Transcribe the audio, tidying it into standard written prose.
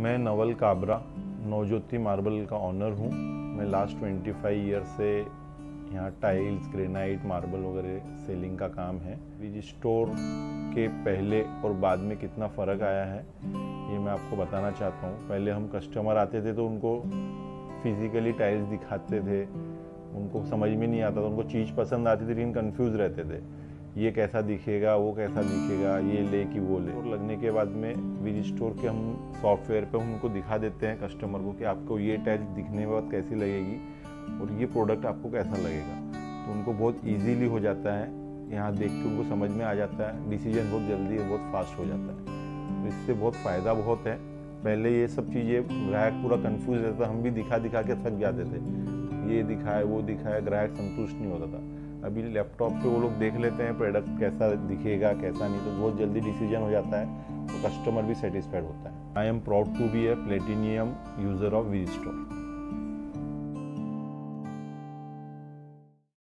मैं नवल काबरा नवज्योति मार्बल का ऑनर हूँ। मैं लास्ट 25 ईयर से यहाँ टाइल्स, ग्रेनाइट, मार्बल वगैरह सेलिंग का काम है। विज स्टोर के पहले और बाद में कितना फ़र्क आया है ये मैं आपको बताना चाहता हूँ। पहले हम कस्टमर आते थे तो उनको फिज़िकली टाइल्स दिखाते थे, उनको समझ में नहीं आता था, उनको चीज़ पसंद आती थी लेकिन कंफ्यूज रहते थे, ये कैसा दिखेगा, वो कैसा दिखेगा, ये ले कि वो ले। और लगने के बाद में विज स्टोर के हम सॉफ्टवेयर पे उनको दिखा देते हैं कस्टमर को कि आपको ये टाइल्स दिखने के बाद कैसी लगेगी और ये प्रोडक्ट आपको कैसा लगेगा। तो उनको बहुत इजीली हो जाता है, यहाँ देख के उनको समझ में आ जाता है, डिसीजन बहुत जल्दी है, बहुत फास्ट हो जाता है। तो इससे बहुत फ़ायदा बहुत है। पहले ये सब चीज़ें ग्राहक पूरा कंफ्यूज रहता, हम भी दिखा दिखा के थक जाते थे, ये दिखाए वो दिखाए, ग्राहक संतुष्ट नहीं होता था। अभी लैपटॉप पे वो लोग देख लेते हैं प्रोडक्ट कैसा दिखेगा कैसा नहीं, तो बहुत जल्दी डिसीजन हो जाता है, तो कस्टमर भी सेटिस्फाइड होता है। I am proud to be a platinum user of Wiz store.